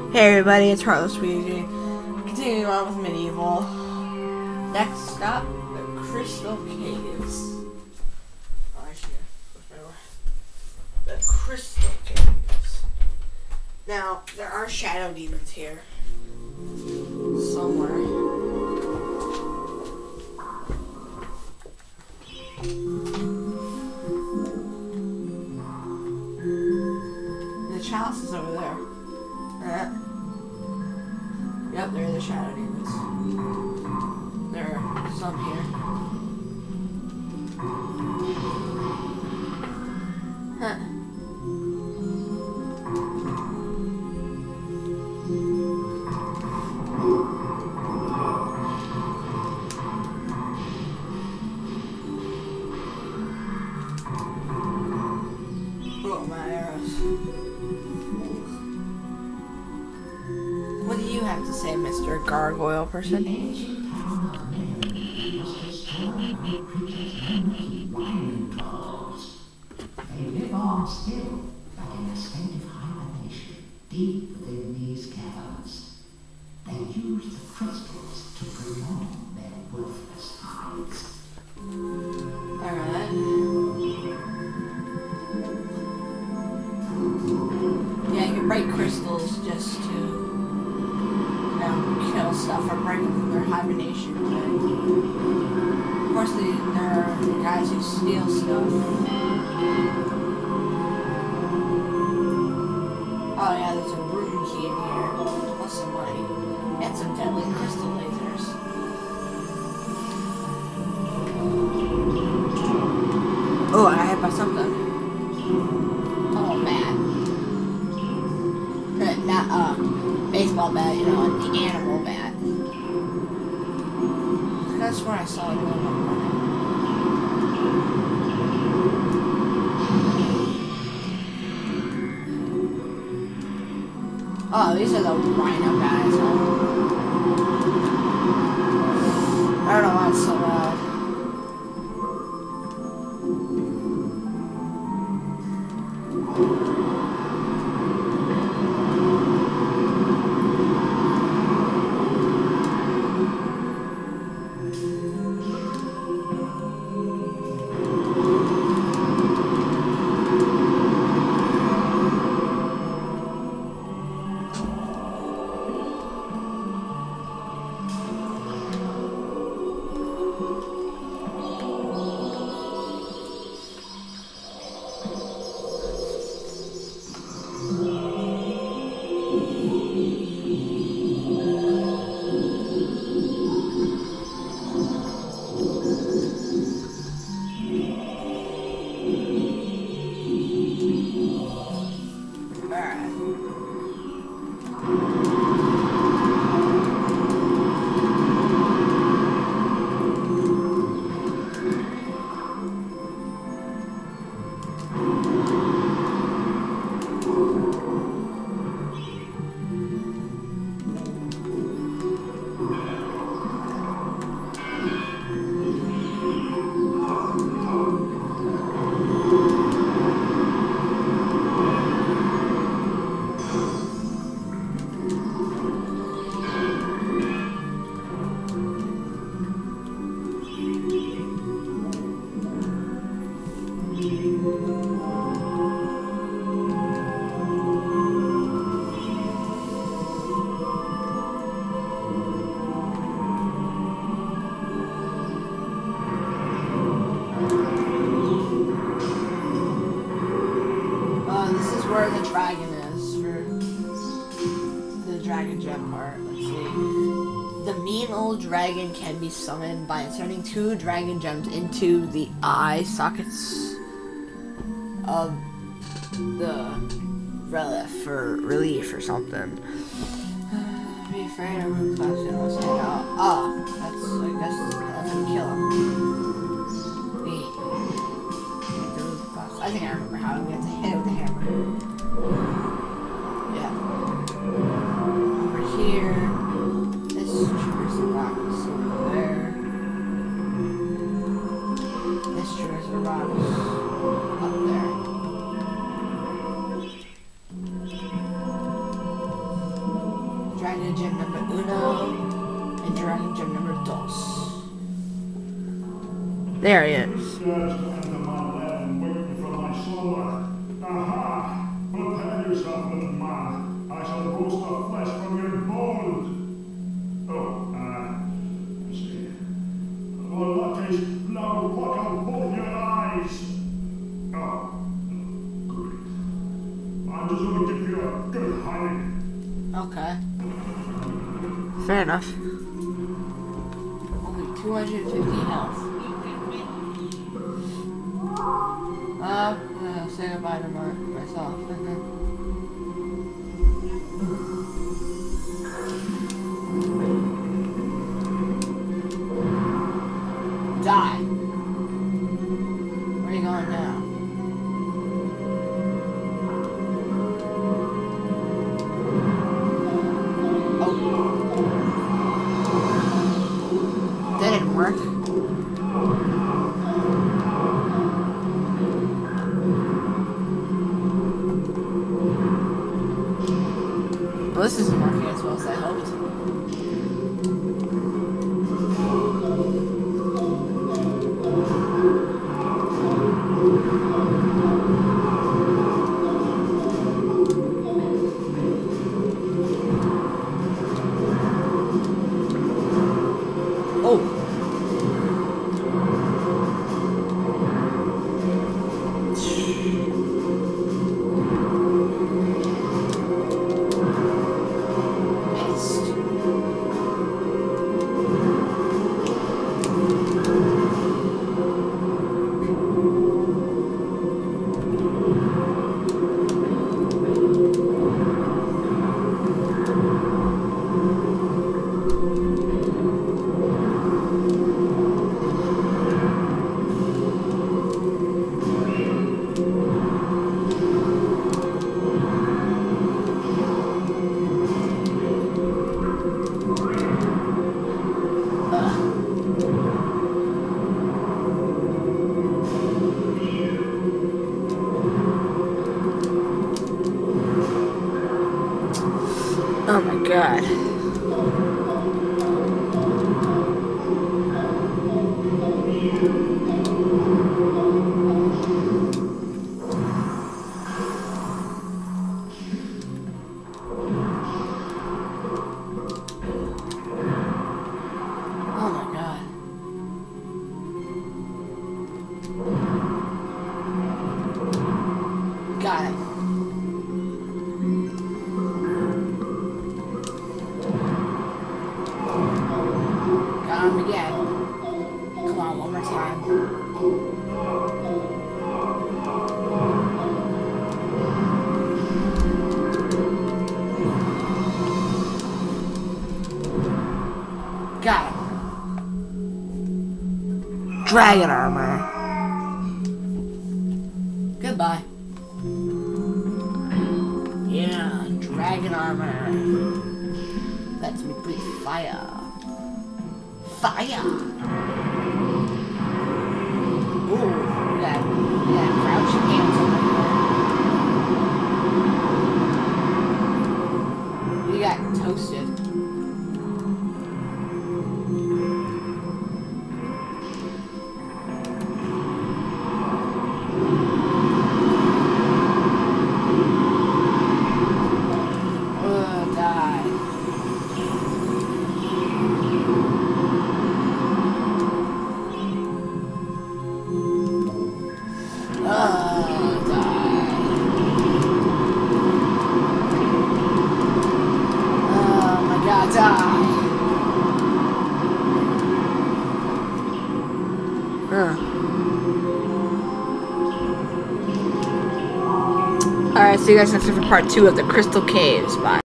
Hey everybody, it's Carlos speaking. Continuing on with Medieval. Next stop, the Crystal Caves. Oh, actually, the Crystal Caves. Now, there are shadow demons here. Somewhere. The chalice is over there. Yep, there are the shadow demons. There are some here. Huh. Oh, my arrows. What do you have to say, Mr. Gargoyle person? They live on still, like in a state of hibernation, deep within these caverns. They use the crystals to prolong their worthless hides. Alright. Yeah, you can break crystals just to, kill stuff or break them from their hibernation. But of course, there are guys who steal stuff. Oh yeah, there's a room key in here, plus some money, and some deadly crystal lasers. Oh, I got hit by something. Oh, bat. Not baseball bat, the animal bat. That's where I saw it going on. Oh, these are the rhino guys, huh? I don't know why it's so loud. Where the dragon is for the dragon gem part. Let's see. The mean old dragon can be summoned by inserting 2 dragon gems into the eye sockets of the relief or something. Be afraid of room class and we'll stand out. Oh, that's gonna kill him. Wait. I think I remember how we have to hit it with the hammer. Yeah. Over here. This triggers the rock is over there. This triggers the rock up there. Dragon Gem number uno and Dragon Gem number dos. There he is. Just under my land, waiting for my slaughter. Aha! Prepare yourself, little man. I shall roast the flesh from your bones. Oh, let's see. Oh, in that case, now pluck out both your eyes. Oh, great. I'm just going to give you a good hiding. Okay. Fair enough. Only 250 health. I'm gonna say goodbye to myself. Die. Where are you going now? Oh. That didn't work. Well, this isn't working as well as I hoped. Oh! Oh my god. Oh my god. Got it. Got him again. Come on, one more time. Got him. Dragon armor. Goodbye. Yeah, dragon armor. Lets me breathe fire. Fire! Ooh, we got crouching hands over here. We got toasted. Die. Alright, so you guys next for part 2 of the Crystal Caves. Bye.